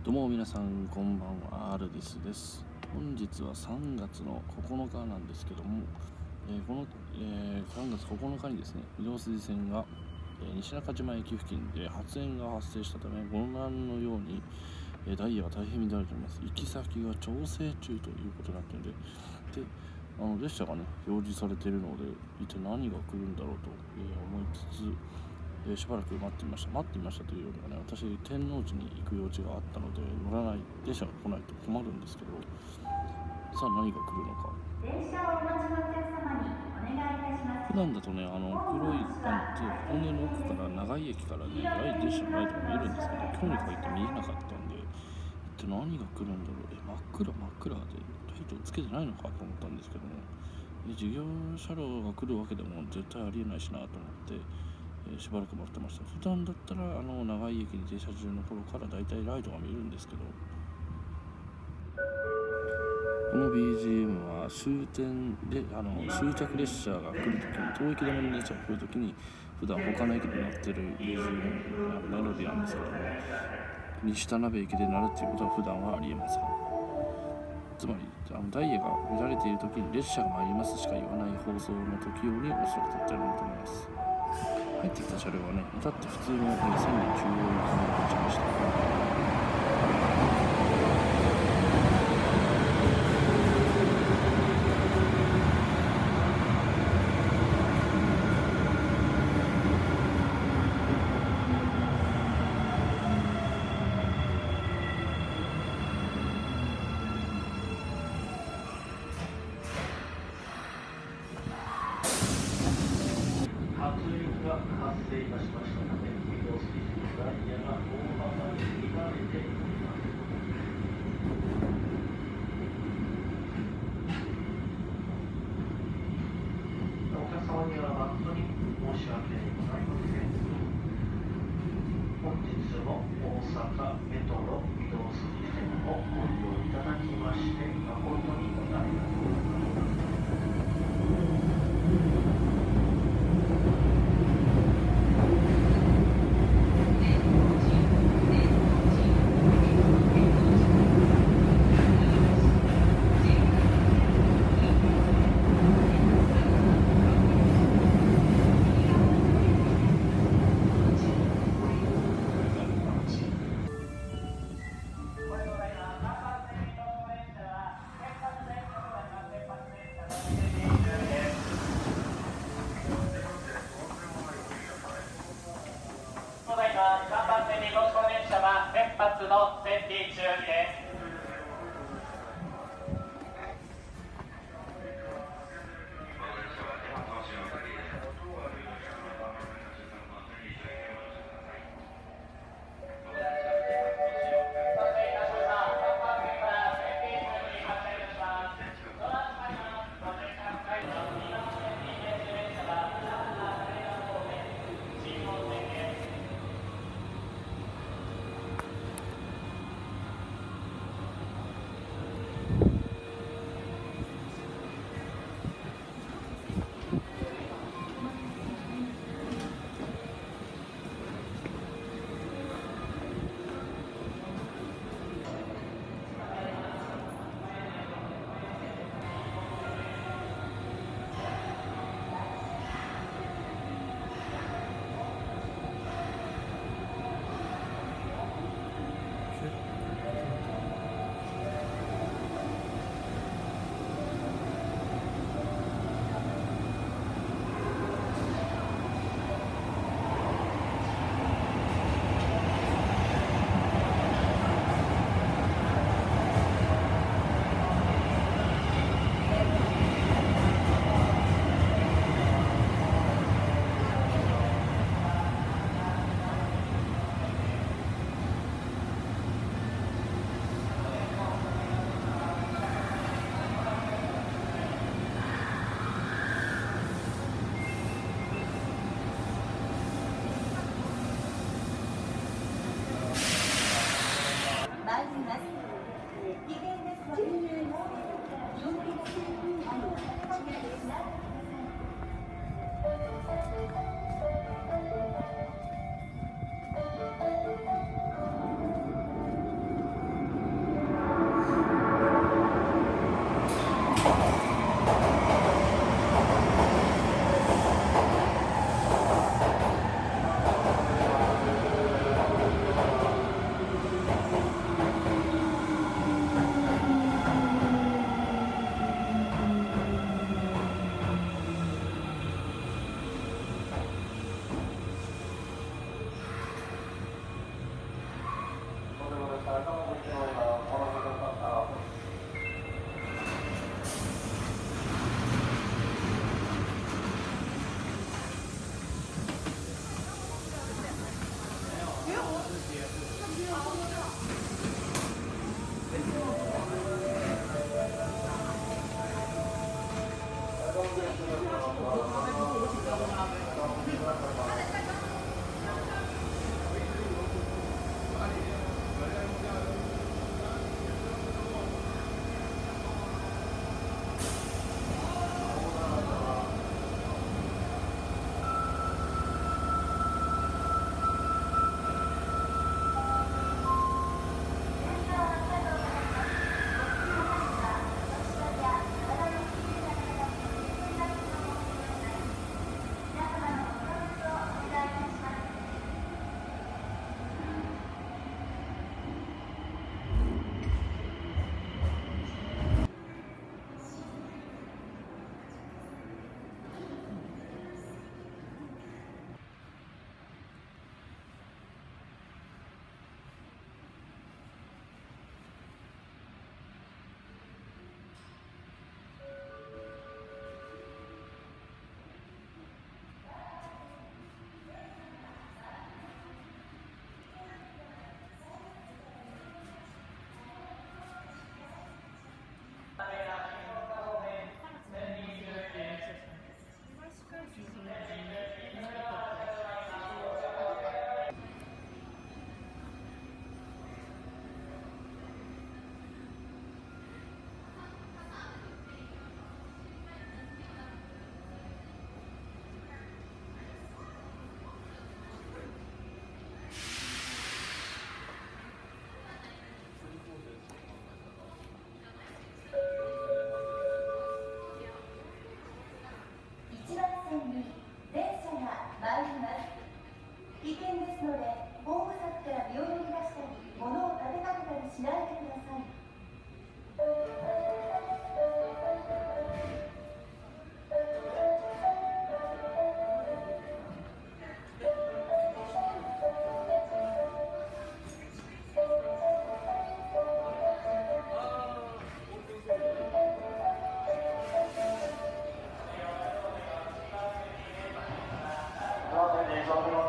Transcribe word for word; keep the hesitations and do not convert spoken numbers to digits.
どうも皆さんこんばんは、アールディスです。本日はさんがつのここのかなんですけども、えー、この、えー、さんがつここのかにですね、御堂筋線が、えー、西中島駅付近で発煙が発生したため、ご覧のように、えー、ダイヤが大変乱れております。行き先が調整中ということになっているので、であの列車がね表示されているので、一体何が来るんだろうと、えー、思いつつ、えー、しばらく待っていました待っていましたというよりはね、私天王寺に行く用事があったので乗らない電車が来ないと困るんですけど、さあ何が来るのか。 電車をお待ちのお客様にお願いいたします。 普段だとね、あの黒いあのトンネルの奥から長い駅からね電車のライトが見えるんですけど、今日に限って見えなかったんで、一体何が来るんだろう。え真っ暗真っ暗でライトをつけてないのかと思ったんですけども、え事業車両が来るわけでも絶対ありえないしなと思って、えー、しばらく待ってました。普段だったらあの長い駅に停車中の頃からだいたいライトが見えるんですけど、この ビージーエム は終点であの終着列車が来るときに、当駅止めの列車が来るときに普段他の駅で鳴ってる ビージーエム メロディーなんですけども、西田辺駅で鳴るっていうことは普段はありえません。つまりあのダイヤが乱れているときに列車が参りますしか言わない放送の時用におそらく撮ってあるんだと思います。入ってきた車両はね、至って普通の、ね、線路中央に止められちゃいました。 発生いたしましたため、御堂筋ダイヤが大幅に乱れております。お客様には誠に申し訳ございません。本日も大阪メトロ御堂筋線をご利用いただきまして誠にありがとうございます。さんばんせんにごしこ電車は先発の設置中です。 はこの